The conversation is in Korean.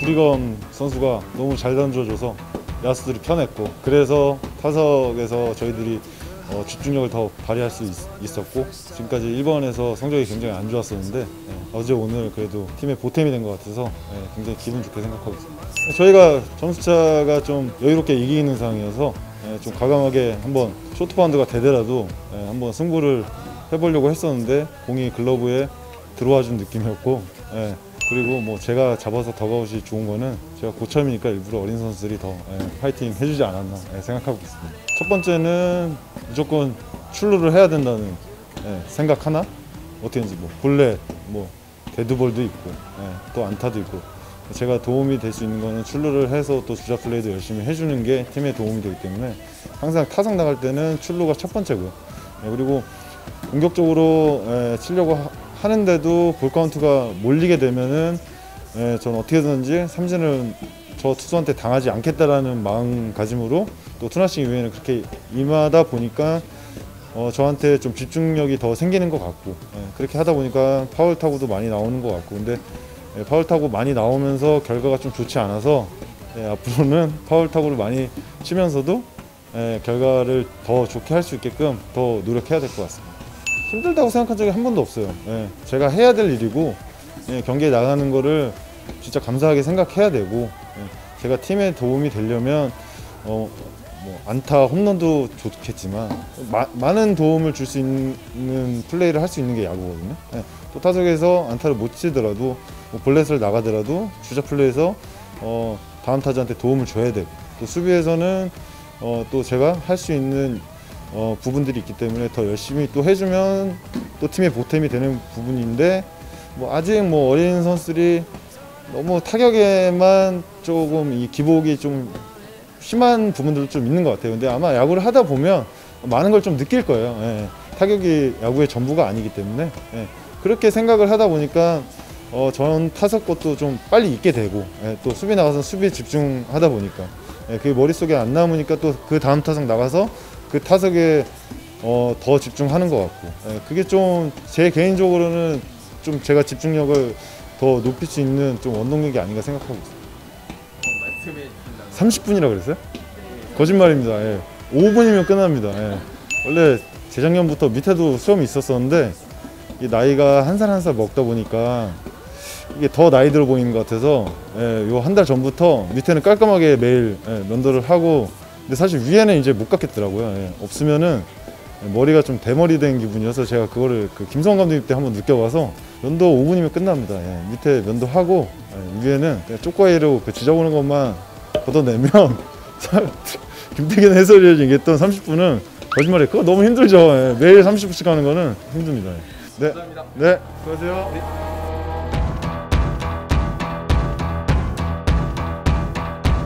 구리건 선수가 너무 잘 던져줘서 야수들이 편했고, 그래서 타석에서 저희들이 집중력을 더 발휘할 수 있었고, 지금까지 1번에서 성적이 굉장히 안 좋았었는데 어제 오늘 그래도 팀의 보탬이 된 것 같아서 굉장히 기분 좋게 생각하고 있습니다. 저희가 점수차가 좀 여유롭게 이기는 상황이어서 좀 과감하게 한번 쇼트바운드가 되더라도 한번 승부를 해보려고 했었는데 공이 글러브에 들어와 준 느낌이었고, 그리고 뭐 제가 잡아서 더가웃이 좋은 거는 제가 고참이니까 일부러 어린 선수들이 더 파이팅 해주지 않았나 생각하고 있습니다. 첫 번째는 무조건 출루를 해야 된다는 생각 하나, 어떻게든지 뭐 볼넷, 뭐 데드볼도 있고 또 안타도 있고, 제가 도움이 될 수 있는 거는 출루를 해서 또 주자 플레이도 열심히 해주는 게 팀에 도움이 되기 때문에 항상 타석 나갈 때는 출루가 첫 번째고요. 그리고 공격적으로 치려고 하는데도 볼 카운트가 몰리게 되면은 저는 어떻게든지 삼진을 저 투수한테 당하지 않겠다라는 마음가짐으로 또 투나싱 이후에는 그렇게 임하다 보니까 저한테 좀 집중력이 더 생기는 것 같고, 그렇게 하다 보니까 파울 타구도 많이 나오는 것 같고, 근데 파울 타구 많이 나오면서 결과가 좀 좋지 않아서 앞으로는 파울 타구를 많이 치면서도 결과를 더 좋게 할 수 있게끔 더 노력해야 될 것 같습니다. 힘들다고 생각한 적이 한 번도 없어요. 제가 해야 될 일이고 경기에 나가는 거를 진짜 감사하게 생각해야 되고, 제가 팀에 도움이 되려면 뭐 안타, 홈런도 좋겠지만 많은 도움을 줄 수 있는 플레이를 할 수 있는 게 야구거든요. 또 타석에서 안타를 못 치더라도 뭐 볼넷을 나가더라도 주자 플레이에서 다음 타자한테 도움을 줘야 되고, 또 수비에서는 또 제가 할 수 있는 부분들이 있기 때문에 더 열심히 또 해주면 또 팀의 보탬이 되는 부분인데, 뭐 아직 뭐 어린 선수들이 너무 타격에만 조금 이 기복이 좀 심한 부분들도 좀 있는 것 같아요. 근데 아마 야구를 하다 보면 많은 걸 좀 느낄 거예요. 타격이 야구의 전부가 아니기 때문에 그렇게 생각을 하다 보니까 전 타석 것도 좀 빨리 잊게 되고, 또 수비 나가서 수비에 집중하다 보니까 그게 머릿속에 안 남으니까 또 그 다음 타석 나가서 그 타석에 더 집중하는 것 같고, 그게 좀 제 개인적으로는 좀 제가 집중력을 더 높일 수 있는 좀 원동력이 아닌가 생각하고 있습니다. 30분이라 그랬어요? 거짓말입니다. 5분이면 끝납니다. 원래 재작년부터 밑에도 수염이 있었었는데 이 나이가 한 살 한 살 먹다 보니까 이게 더 나이 들어 보이는 것 같아서 요 한 달 전부터 밑에는 깔끔하게 매일 면도를 하고, 근데 사실 위에는 이제 못 깎겠더라고요. 없으면은 머리가 좀 대머리 된 기분이어서 제가 그거를 그 김성환 감독님 때 한번 느껴봐서 면도 5분이면 끝납니다. 밑에 면도하고 위에는 그냥 쪼꼬이로 그 지져보는 것만 걷어내면 김태균 해설위원이 얘기했던 30분은 거짓말이에요. 그거 너무 힘들죠. 매일 30분씩 하는 거는 힘듭니다. 네, 감사합니다. 네, 수고하세요. 네.